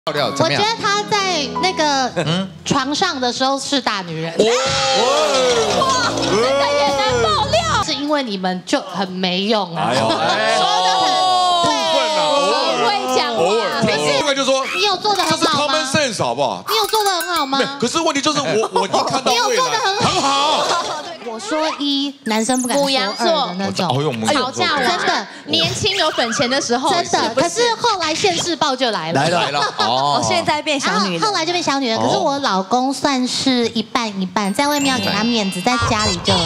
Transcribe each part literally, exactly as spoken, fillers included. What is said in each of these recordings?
我觉得她在那个床上的时候是大女人。哇， 这个也能爆料， 是因为你们就很没用啊。说的很部分啊，偶尔会讲话， 偶尔。可是这个就说你有做的很好吗？ common sense 好不好？ 你有做的很好吗？ 可是问题就是我我已经看到你有做的很很好。 我说一，男生不敢说二的那种。 吵架真的， 年轻有本钱的时候， 真的。可是后来现世报就来了， 来了来了。 哦，现在变小女人， 后来就变小女人。可是我老公算是一半一半，在外面要给他面子，在家里就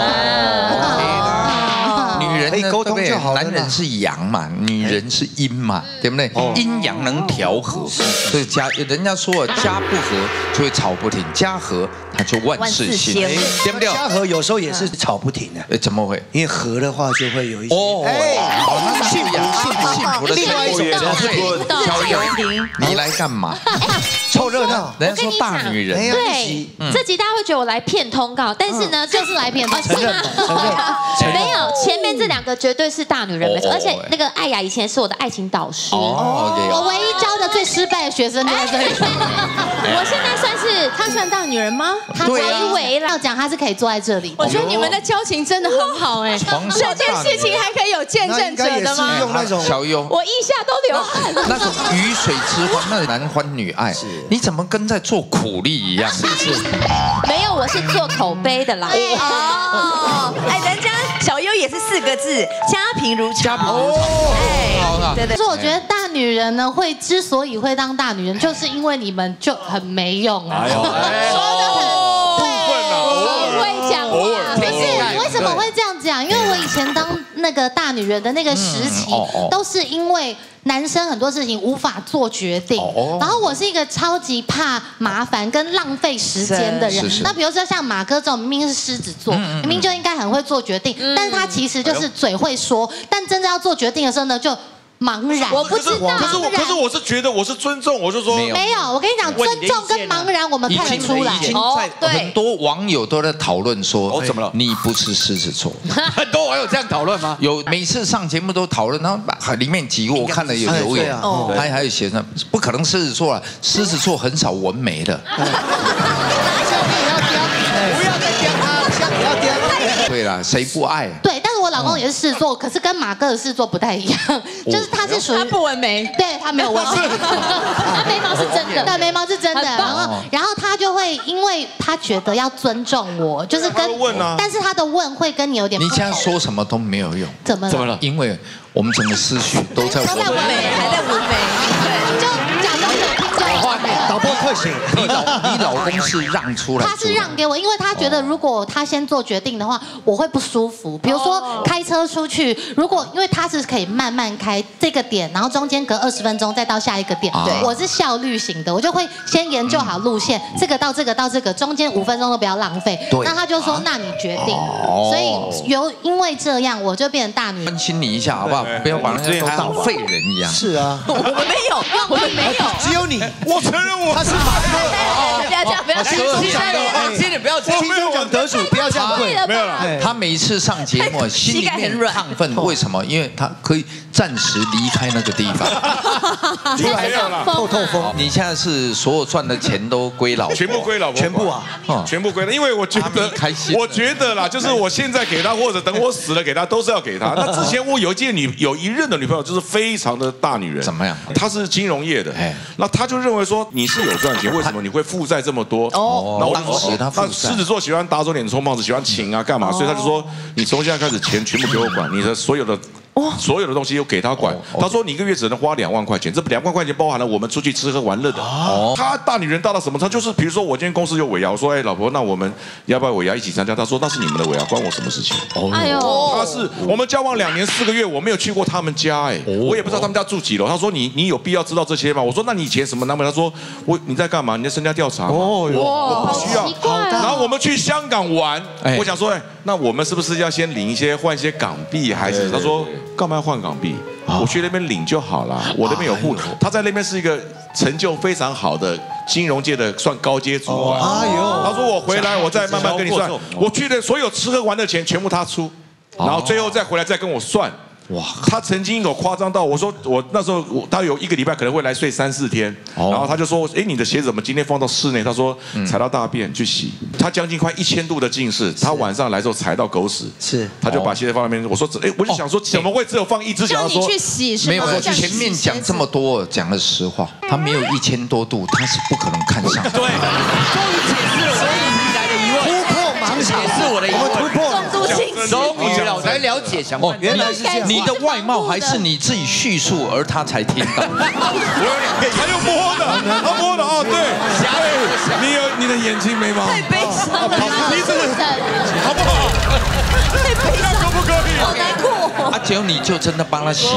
哦，女人呢，对不对？男人是阳嘛，女人是阴嘛，对不对？阴阳能调和，所以家人家说家不和就会吵不停，家和它就万事兴，对不对？ 家和有时候也是吵不停的， 哎，怎么会？ 因为和的话就会有一些哦，那幸福幸福幸福的另外一种小优，你来干嘛？ 凑热闹。 人家说大女人， 对，这集大家会觉得我来骗通告，但是呢， 就是来骗通告， 是吗？没有，前面这两个绝对是大女人，没错。而且那个艾雅以前是我的爱情导师， 我唯一教的最失败的学生就在这里。 我现在算是她算大女人吗？她微微要讲她是可以坐在这里。 我觉得你们的交情真的很好哎，这件事情还可以有见证者的吗？ 用那种小优， 我腋下都流汗了。 那种鱼水之欢，那男欢女爱，你怎么跟在做苦力一样？是不是？ 没有，我是做口碑的啦。 哦，哎，人家小优也是四个字，家平如家平如潮。 哎， 对对。 所以我觉得大女人呢，会之所以会当大女人，就是因为你们就很没用啊。说的很部分啊，偶尔会讲偶尔。 不是，为什么会这样讲？因为我以前当那个大女人的那个时期，都是因为。男生很多事情无法做决定，然后我是一个超级怕麻烦跟浪费时间的人。那比如说像马哥这种，明明是狮子座，明明就应该很会做决定，但是他其实就是嘴会说，但真正要做决定的时候呢，就茫然。 我不知道， 可是我可是我是觉得我是尊重，我就说没有。我跟你讲，尊重跟茫然我们看得出来。 已经在很多网友都在讨论说， 哦怎么了？ 你不是狮子座。 很多网友这样讨论吗？ 有每次上节目都讨论，然后里面几个我看了有留言，还还有写上不可能狮子座了，狮子座很少纹眉的。 不要再刁他，不要刁他。 对啦，谁不爱？ 对，但是我老公也是狮子座，可是跟马哥的狮子座不太一样，就是他是属于他不纹眉， 对他没有纹眉， 他眉毛是真的， 对，眉毛是真的。然后，然后他就会，因为他觉得要尊重我，就是跟问啊， 但是他的问会跟你有点。 你现在说什么都没有用， 怎么怎么了？ 因为我们整个思绪都在纹眉， 还在纹眉， 对，就讲到有听就画面，导播特写。 你老你老公是让出来， 他是让给我，因为他觉得如果他先做决定的话，我会不舒服。比如说开车出去，如果因为他是可以慢慢开这个点，然后中间隔二十分钟再到下一个点，对，我是效率型的，我就会先研究好路线，这个到这个到这个，中间五分钟都不要浪费。那他就说，那你决定。所以有因为这样，我就变成大女人。 关心你一下好不好？不要把人家都当废人一样。 是啊， 我们没有，我们没有， 只有你。 我承认我他是马哥。 不要这样，不要这样， 今天不要金钟奖得主，不要这样跪。 没有了。 他每一次上节目，心里面亢奋，为什么？因为他可以暂时离开那个地方。 没有了， 透透风。 你现在是所有赚的钱都归老婆， 全部归老婆， 全部啊， 全部归了。因为我觉得开心， 我觉得啦，就是我现在给他，或者等我死了给他，都是要给他。那之前我有一届女有一任的女朋友，就是非常的大女人。 怎么样？ 她是金融业的，那她就认为说你是有赚钱，为什么你会负债这么多？哦， 当时他负债。 狮子座喜欢打肿脸充胖子，喜欢请啊干嘛？所以他就说，你从现在开始钱全部给我管，你的所有的。所有的东西都给他管。他说你一个月只能花两万块钱，这两万块钱包含了我们出去吃喝玩乐的。他大女人大到什么？他就是比如说我今天公司有尾牙，我说哎老婆，那我们要不要尾牙一起参加？他说那是你们的尾牙，关我什么事情？ 哎呦， 他是我们交往两年四个月，我没有去过他们家，哎，我也不知道他们家住几楼。他说你你有必要知道这些吗？我说那你以前什么男朋友？他说我你在干嘛？你在身家调查吗？哦哟，我不需要。然后我们去香港玩，我想说哎，那我们是不是要先领一些换一些港币？还是他说干嘛要换港币？我去那边领就好了，我那边有户头。他在那边是一个成就非常好的金融界的算高阶主管。哎呦，他说我回来我再慢慢跟你算，我去的所有吃喝玩的钱全部他出，然后最后再回来再跟我算。 哇，他曾经有夸张到我说我那时候我他有一个礼拜可能会来睡三四天，然后他就说，哎，你的鞋子怎么今天放到室内？他说踩到大便去洗。他将近快一千度的近视，他晚上来之后踩到狗屎，是，他就把鞋子放那边。我说，哎，我就想说怎么会只有放一只脚？ 你去洗是吗？ 没有，前面讲这么多，讲了实话，他没有一千多度，他是不可能看上的。 对，终于解释了我一直以来的疑问，突破盲场，解释我的疑问，突破。终于了，才了解想法。 原来是这样。你的外貌还是你自己叙述，而他才听到。 他又摸的，他摸的哦，对。你有你的眼睛眉毛。 太悲伤了， 鼻子好不好？ 太悲伤， 可不可以？ 好难过。 啊，结果你就真的帮他洗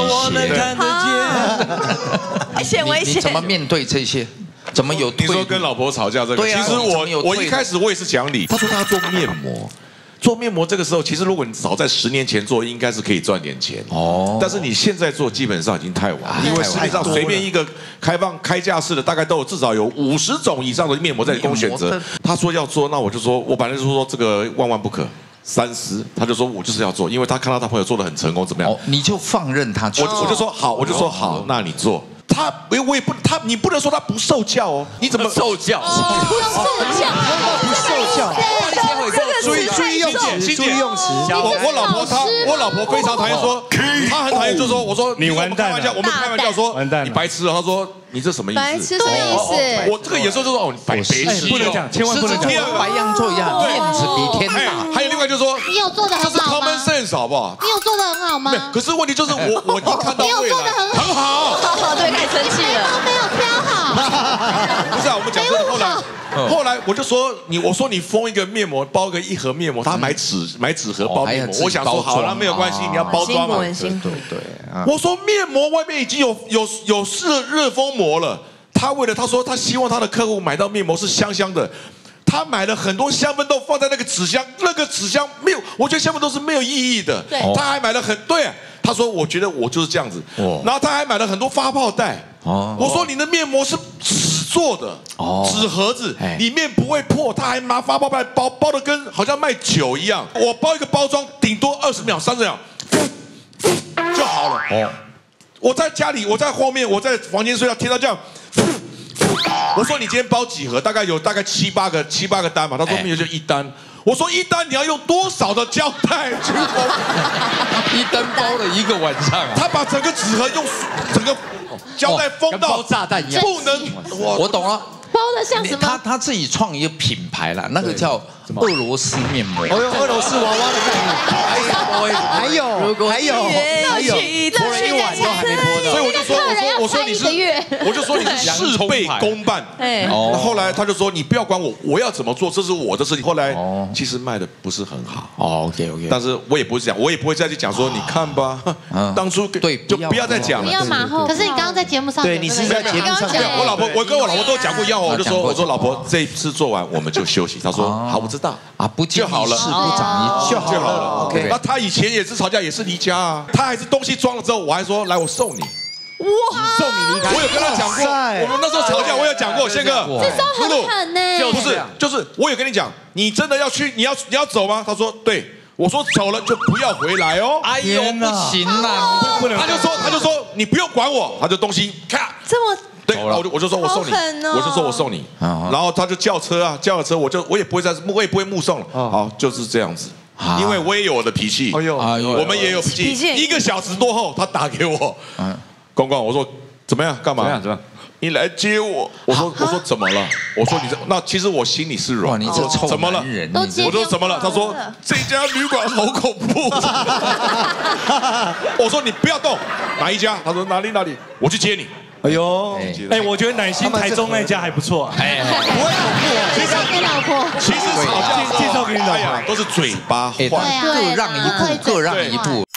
鞋。 险危险。 你怎么面对这些？怎么有？ 你说跟老婆吵架这个？其实我我一开始我也是讲理。他说他要做面膜。做面膜这个时候，其实如果你早在十年前做，应该是可以赚点钱哦。但是你现在做，基本上已经太晚了，因为实际上随便一个开放开架式的，大概都有至少有五十种以上的面膜在供选择。他说要做，那我就说，我本来就说这个万万不可。三思，他就说我就是要做，因为他看到他朋友做的很成功，怎么样？ 你就放任他去。 我我就说好，我就说好，那你做。他，我也不，他你不能说他不受教哦，你怎么受教？ 不受教， 不受教。 注意注意用词，注意用词。 我我老婆她，我老婆非常讨厌说，她很讨厌就说，我说你完蛋了，我们开玩笑说你白痴了，她说你这什么意思？ 白痴什么意思？ 我这个有时候就说哦，你白痴， 不能讲，千万不能讲。 白羊座一样，面子比天大。 还有另外就是说， 你有做的很好吗？ common sense 好不好？ 你有做的很好吗？ 可是问题就是我我已经看到未来， 你有做的很好， 很好，对，开始生气了， 没有挑好。 不是啊，我们讲真的，后来。后来我就说你，我说你封一个面膜，包个一盒面膜，他买纸买纸盒包面膜，我想说好了没有关系，你要包装嘛。 辛苦， 对。 我说面膜外面已经有有有热热封膜了，他为了他说他希望他的客户买到面膜是香香的，他买了很多香氛豆放在那个纸箱，那个纸箱没有，我觉得香氛豆是没有意义的。对，他还买了很对。他说：“我觉得我就是这样子。”然后他还买了很多发泡袋。我说：“你的面膜是纸做的，纸盒子里面不会破。”他还拿发泡袋包包的跟好像卖酒一样。我包一个包装，顶多二十秒、三十秒就好了。我在家里，我在后面，我在房间睡觉，听到这样。我说：“你今天包几盒？大概有大概七八个七八个单嘛？”他说：“没有，就一单。”我说一单你要用多少的胶带去封？ 一单包了一个晚上啊！ 他把整个纸盒用整个胶带封到包炸弹一样， 不能。 我我懂了， 包的像什么？ 他他自己创一个品牌啦，那个叫俄罗斯面膜。 哦哟，俄罗斯娃娃的概念。还有，还有，还有， 播了一晚都还没播的。 所以我就说，我说我说你是，我就说你是事倍功半。哎，那后来他就说你不要管我，我要怎么做，这是我的事情。后来其实卖的不是很好。 哦 ，OK OK。 但是我也不会讲，我也不会再去讲说，你看吧，当初对就不要再讲了。 不要马后。可是你刚刚在节目上， 对你是在节目上讲。 我老婆，我跟我老婆都讲过一样，我就说，我说老婆这一次做完我们就休息。她说好，我知道啊，不就好了，不长一就好了。OK。那他以前也是吵架，也是离家啊，他还是东西装了之后，我还说来我送你。哇！送你离开，我有跟他讲过，我们那时候吵架，我有讲过，宪哥， 这时候很狠呢， 不是，就是我有跟你讲，你真的要去，你要你要走吗？他说对，我说走了就不要回来哦。 哎呦，不行啦， 不能，他就说他就说你不用管我，他就东西咔这么。 对，我就我就说我送你，我就说我送你，然后他就叫车啊，叫了车，我就我也不会再，我也不会目送了，好，就是这样子。因为我也有我的脾气，哎呦，我们也有脾气。一个小时多后，他打给我，公公，我说怎么样？干嘛？怎么样？你来接我。我说我说怎么了？我说你这那其实我心里是软。 你这臭怎么了？我说怎么了？他说这家旅馆好恐怖。我说你不要动，哪一家？他说哪里哪里，我去接你。 哎呦， 哎，我觉得乃馨台中那家还不错。哎， 不会恐怖哦。 介绍给老婆。 其实吵架介绍给你老婆， 都是嘴巴坏， 各让一步，各让一步。